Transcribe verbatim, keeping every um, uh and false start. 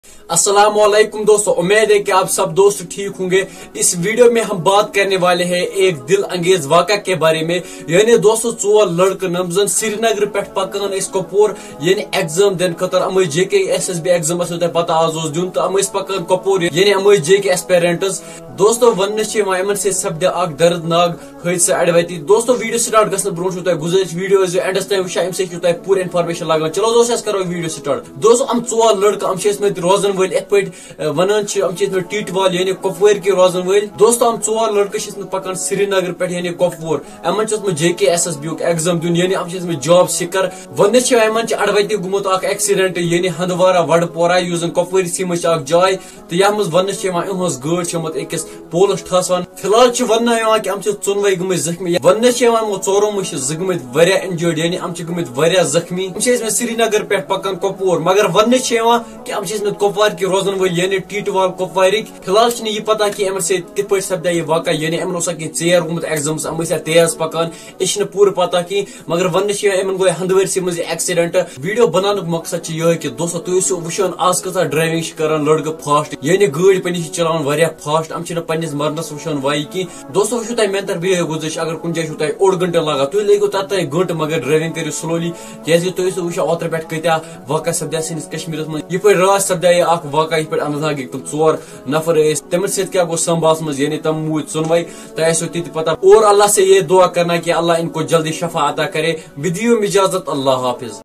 अस्सलाम वालेकुम दोस्तों, उम्मीद है कि आप सब दोस्त ठीक होंगे। इस वीडियो में हम बात करने वाले हैं एक दिल अंगेज वाक़ा के बारे में। यानी दोस्तों चोर लड़के नमजन श्रीनगर पे पकान कपोर यानी एग्जाम दिन खतर अम जे के एस एस बी एग्जाम पता आज दिन तो अम पकान कपोर यानी अम जे के एस्पेरेंट्स। दोस्तों वन से सपद अख दर्दनाक हादसा अड़वती। दोस्तों वीडियो स्टार्ट गसन ब्रो गुजारिश वीडियो एंडस तक वुचा अम सह पूर इन्फॉर्मेशन लगा। चलो दोस्तों करो वीडियो स्टार्ट। दोस्तों अम चोर लड़के अम रोजन वल इत पे वन टीट वाल यानी कपवर के रोजन वल। दोस्तों अम चोर लड़के पकान श्रीनगर पे यानी कपवर अमन जे के एस एस बी एग्जाम दिन यानी अम जॉब सिकर। वन अड़वती गुमुत एक्सीडेंट यानी हंदवारा वडपोरा यूज कपवर मज जाय तो यह वन इहज गाड़ अकिस पोलस ठसान। फिलहाल वन कि अम चुनवे गम जख्मी। वन चोरों मज गमित वारिया इंजर्ड यानी अम वारिया जख्मी। अम श्रीनगर पे पकान कपवर मगर वन कि अम कपवार के रोजन वल यानी टीट वाल कपवारिक। फिलहाल यह पता कि अम कित पे सपदा यह वाक़ा यानी अमन चेर गुमुत एग्जाम्स अम तेज पकान यह पूर पता कि मगर वन गो हंदवरसी मज एक्सीडेंट। वीडियो बनाने मकसद यह कि दोस्तों तुम वुचान आज कसा ड्राइविंग कर लड़के फास्ट यानी गाड़ी पे चलान वारिया फास्ट अम पन्निस मरनस वुचान वाई की। दोस्तों वो तुम मेन तर बे गुजारिश अगर कुछ जाए तुम ओड घंटे लगा तुम लगो तत घंटे मगर ड्राइविंग करो स्लोली क्या तुम वो ओतर पे कत्या वाक़ा सपदा सैनिस कश्मीर में यह पे रात सपदा वाक़ा यह पे अनंतनाग तुम चोर नफर तम क्या गो संबास मज यानी तम मूद सुनवाई तो ती पता। और अल्लाह से ये दुआ करना कि अल्लाह इनको जल्दी शफा अता करे। विदियो में इजाजत, अल्लाह हाफिज।